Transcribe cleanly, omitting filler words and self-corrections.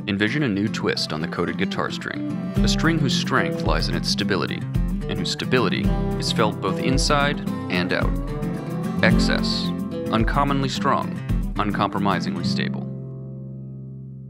Envision a new twist on the coated guitar string, a string whose strength lies in its stability, and whose stability is felt both inside and out. Excess, uncommonly strong, uncompromisingly stable.